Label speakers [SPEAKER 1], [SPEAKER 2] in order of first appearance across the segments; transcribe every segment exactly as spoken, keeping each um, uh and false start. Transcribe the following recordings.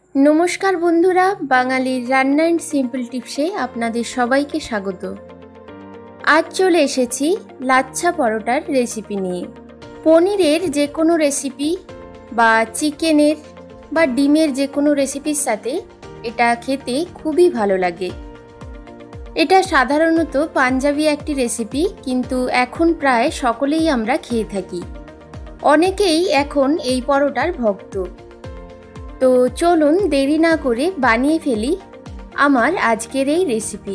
[SPEAKER 1] नमस्कार बंधुरा बांगाली रान्ना एंड सिम्पल टिप्से आपनादेर सबाइके स्वागत। आज चले एसेछि लाच्छा परोटार रेसिपि निये। पनिरेर जे कोनो रेसिपि बा चिकेनेर बा डिमेर जे कोनो रेसिपिर साथे एटा खेते खूबई भालो लागे। एटा साधारणत पांजाबी एकटी रेसिपि, किन्तु एखन प्राय सकलेई आमरा खेये थाकि। अनेकेई एखन एई परोटार भक्त। तो चलुन देरी ना करे बानिये फेली आमार आजकेर एई रेसिपि।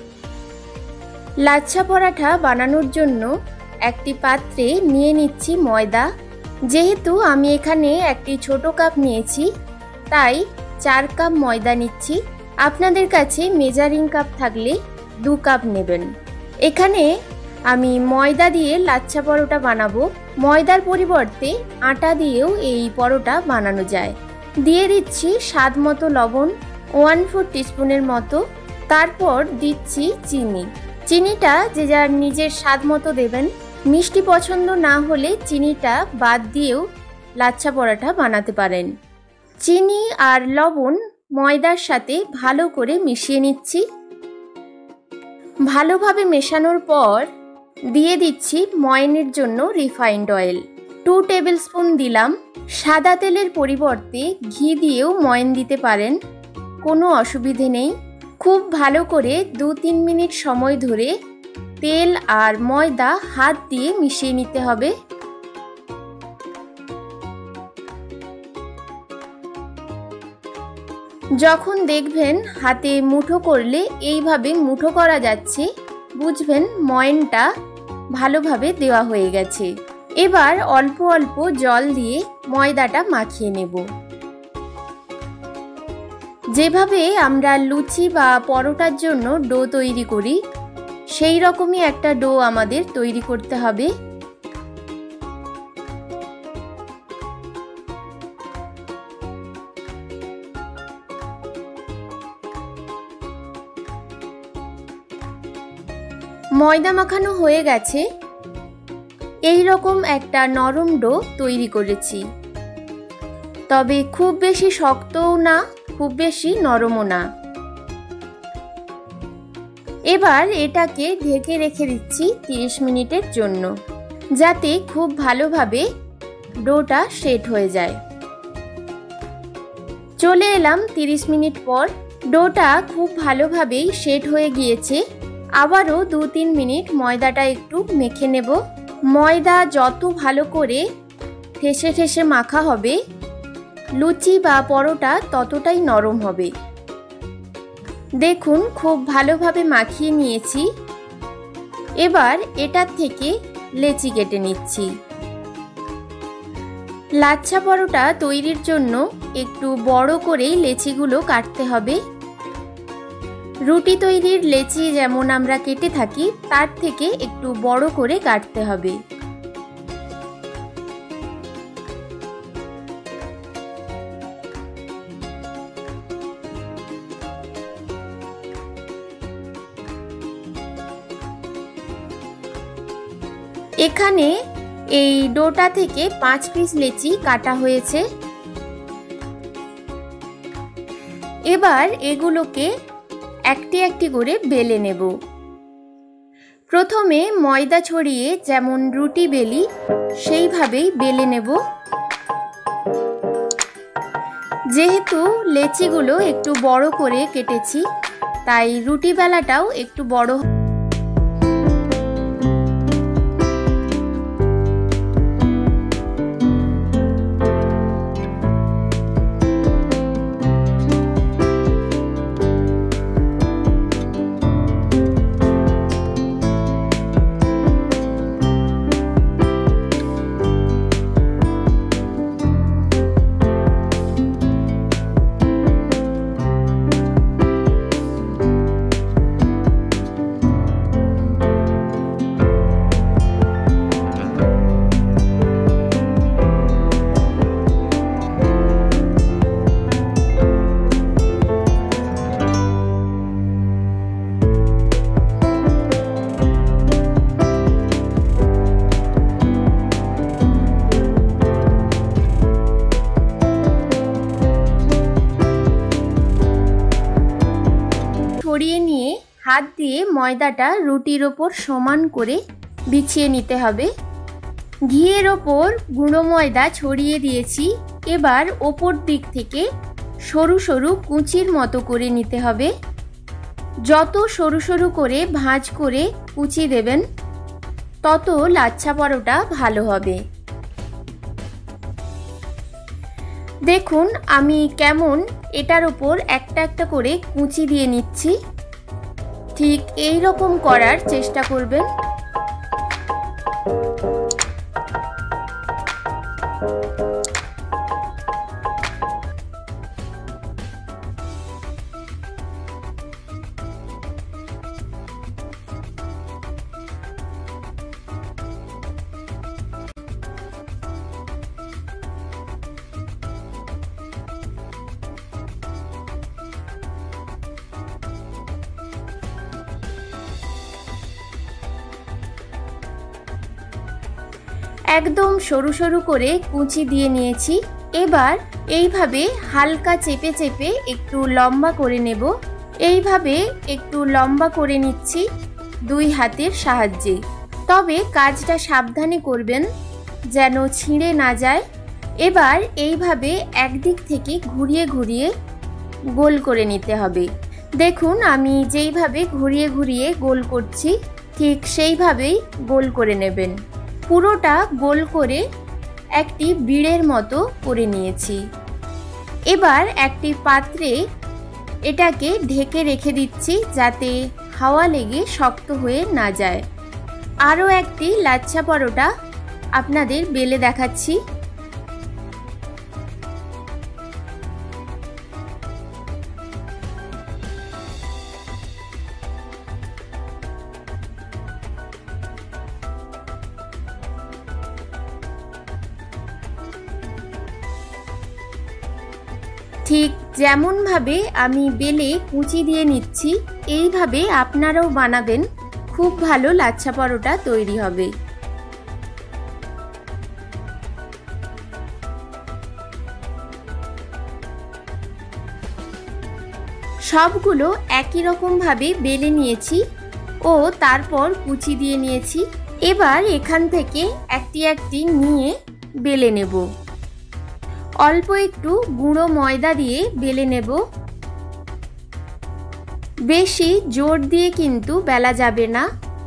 [SPEAKER 1] लाच्छा पराठा बानानोर जोन्नो एकटी पात्रे निये निচ্ছি मयदा। जेहेतु आमी एखाने एकटी छोटो काप निয়েছি ताई चार काप मयदा निচ্ছি। आपनादेर काछे मेजारिंग काप थाकले दो काप नेবেন। एखाने आमी मयदा दिए लाच्छा परोटा बानाबो। मयदार परिबर्ते आटा दिएও এই পরোটা বানানো যায়। দিয়ে দিচ্ছি স্বাদ মতো লবণ ওয়ান ফোর টিস্পুনের মতো। তারপর দিচ্ছি চিনি। চিনিটা যে যার নিজের স্বাদ মতো দেবেন। মিষ্টি পছন্দ না হলে চিনিটা বাদ দিয়েও লাচ্ছা পরাঠা বানাতে পারেন। চিনি আর লবণ ময়দার সাথে ভালো করে মিশিয়ে নিচ্ছি। ভালোভাবে মেশানোর পর দিয়ে দিচ্ছি ময়ানের জন্য refined oil. Two tablespoon দিলাম। সাদা তেলের পরিবর্তে ঘি দিয়েও ময়ান দিতে পারেন, কোনো অসুবিধে নেই। খুব ভালো করে দু তিন মিনিট সময় ধরে তেল আর ময়দা হাত দিয়ে মিশিয়ে নিতে হবে। যখন দেখবেন হাতে মুঠো করলে এইভাবে মুঠো করা যাচ্ছে, বুঝবেন ময়ানটা ভালোভাবে দেওয়া হয়ে গেছে। এবার অল্প অল্প জল দিয়ে ময়দাটা মাখিয়ে নেব। যেভাবে আমরা লুচি বা পরোটার জন্য ডো তৈরি করি সেই রকমই একটা ডো আমাদের তৈরি করতে হবে। ময়দা মাখানো হয়ে গেছে। এই রকম একটা নরম ডো তৈরি করেছি, তবে খুব বেশি শক্তও না খুব বেশি নরমও না। এবার এটাকে ঢেকে রেখে দিচ্ছি তিরিশ মিনিটের জন্য, যাতে খুব ভালোভাবে ডোটা সেট হয়ে যায়। চলে এলাম তিরিশ মিনিট পর। ডোটা খুব ভালোভাবেই সেট হয়ে গিয়েছে। আবারও দু তিন মিনিট ময়দাটা একটু মেখে নেব। ময়দা যত ভালো করে ঠেসে ঠেসে মাখা হবে, লুচি বা পরোটা ততটাই নরম হবে। দেখুন খুব ভালোভাবে মাখিয়ে নিয়েছি। এবার এটার থেকে লেচি কেটে নিচ্ছি। লাচ্ছা পরোটা তৈরির জন্য একটু বড় করেই লেচিগুলো কাটতে হবে। রুটি তৈরির লেচি যেমন আমরা কেটে থাকি তার থেকে একটু বড় করে কাটতে হবে। এখানে এই ডোটা থেকে পাঁচ পিস লেচি কাটা হয়েছে। এবার এগুলোকে একটি একটি করে বেলে নেব। প্রথমে ময়দা ছড়িয়ে যেমন রুটি বেলি সেইভাবেই বেলে নেব। যেহেতু লেচিগুলো একটু বড় করে কেটেছি তাই রুটি বেলাটাও একটু বড়। ছড়িয়ে নিয়ে হাত দিয়ে ময়দাটা রুটির ওপর সমান করে বিছিয়ে নিতে হবে। ঘিয়ের ওপর গুঁড়ো ময়দা ছড়িয়ে দিয়েছি। এবার ওপর দিক থেকে সরু সরু কুঁচির মতো করে নিতে হবে। যত সরু সরু করে ভাঁজ করে কুচি দেবেন তত লাচ্ছা পরোটা ভালো হবে। দেখুন আমি কেমন এটার ওপর একটা একটা করে কুচি দিয়ে নিচ্ছি। ঠিক এই রকম করার চেষ্টা করবেন। একদম সরু সরু করে কুচি দিয়ে নিয়েছি। এবার এইভাবে হালকা চেপে চেপে একটু লম্বা করে নেব। এইভাবে একটু লম্বা করে নিচ্ছি দুই হাতের সাহায্যে। তবে কাজটা সাবধানে করবেন যেন ছিঁড়ে না যায়। এবার এইভাবে একদিক থেকে ঘুরিয়ে ঘুরিয়ে গোল করে নিতে হবে। দেখুন আমি যেইভাবে ঘুরিয়ে ঘুরিয়ে গোল করছি ঠিক সেইভাবেই গোল করে নেবেন। পুরোটা গোল করে একটি বিড়ের মতো করে নিয়েছি। এবার একটি পাত্রে এটাকে ঢেকে রেখে দিচ্ছি যাতে হাওয়া লেগে শক্ত হয়ে না যায়। আরও একটি লাচ্ছা পরোটা আপনাদের বেলে দেখাচ্ছি। ঠিক যেমনভাবে আমি বেলে কুচি দিয়ে নিচ্ছি এইভাবে আপনারাও বানাবেন। খুব ভালো লাচ্ছা পরোটা তৈরি হবে। সবগুলো একই রকমভাবে বেলে নিয়েছি ও তারপর কুচি দিয়ে নিয়েছি। এবার এখান থেকে একটি একটি নিয়ে বেলে নেব। অল্প একটু গুঁড়ো ময়দা দিয়ে বেলে নেব। বেশি জোর দিয়ে কিন্তু বেলা যাবে না।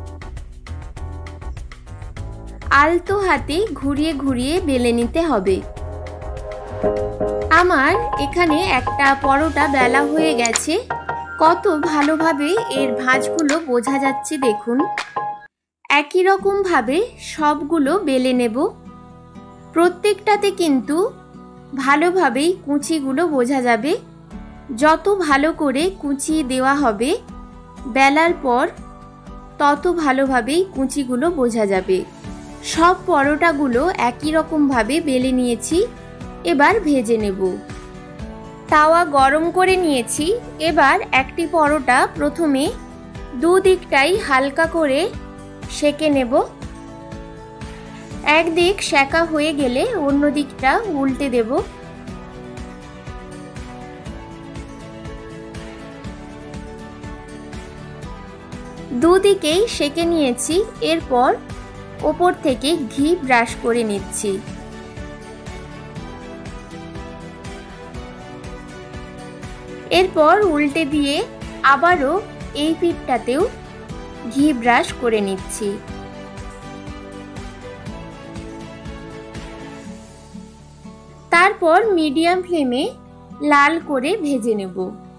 [SPEAKER 1] আলতো হাতে ঘুরিয়ে ঘুরিয়ে বেলে নিতে হবে। আমার এখানে একটা পরোটা বেলা হয়ে গেছে। কত ভালোভাবে এর ভাঁজগুলো বোঝা যাচ্ছে দেখুন। একই রকমভাবে সবগুলো বেলে নেব। প্রত্যেকটাতে কিন্তু ভালোভাবেই কুচিগুলো বোঝা যাবে। যত ভালো করে কুচি দেওয়া হবে বেলার পর তত ভালোভাবেই কুচিগুলো বোঝা যাবে। সব পরোটাগুলো একই রকমভাবে বেলে নিয়েছি। এবার ভেজে নেব। তাওয়া গরম করে নিয়েছি। এবার একটি পরোটা প্রথমে দুদিকটাই হালকা করে সেঁকে নেব। একদিক সেঁকা হয়ে গেলে অন্য দিকটা উল্টে দেব। দুদিকেই সেঁকে নিয়েছি। এরপর ওপর থেকে ঘি ব্রাশ করে নিচ্ছি। এরপর উল্টে দিয়ে আবারও এই পিঠটাতেও ঘি ব্রাশ করে নিচ্ছি। তারপর মিডিয়াম ফ্লেমে লাল করে ভেজে নেব।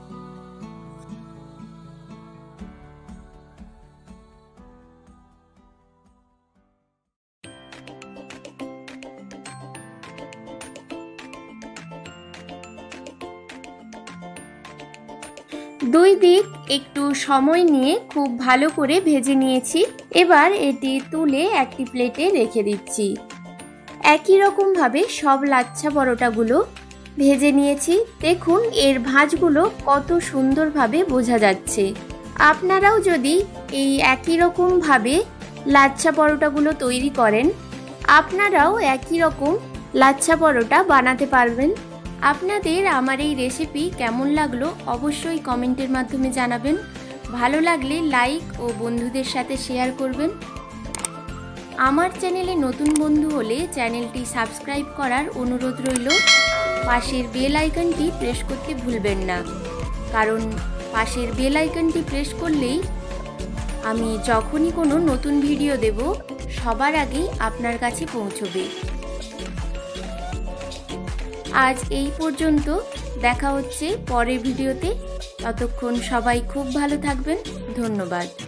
[SPEAKER 1] দুই দিক একটু সময় নিয়ে খুব ভালো করে ভেজে নিয়েছি। এবার এটি তুলে একটি প্লেটে রেখে দিচ্ছি। একই রকমভাবে সব লাচ্ছা পরোটাগুলো ভেজে নিয়েছি। দেখুন এর ভাঁজগুলো কত সুন্দরভাবে বোঝা যাচ্ছে। আপনারাও যদি এই একই রকমভাবে লাচ্ছা পরোটাগুলো তৈরি করেন আপনারাও একই রকম লাচ্ছা পরোটা বানাতে পারবেন। আপনাদের আমার এই রেসিপি কেমন লাগলো অবশ্যই কমেন্টের মাধ্যমে জানাবেন। ভালো লাগলে লাইক ও বন্ধুদের সাথে শেয়ার করবেন। আমার চ্যানেলে নতুন বন্ধু হলে চ্যানেলটি সাবস্ক্রাইব করার অনুরোধ রইল। পাশের বেল আইকনটি প্রেস করতে ভুলবেন না, কারণ পাশের বেল আইকনটি প্রেস করলেই আমি যখনই কোনো নতুন ভিডিও দেব সবার আগেই আপনার কাছে পৌঁছবে। আজ এই পর্যন্ত, দেখা হচ্ছে পরের ভিডিওতে। ততক্ষণ সবাই খুব ভালো থাকবেন। ধন্যবাদ।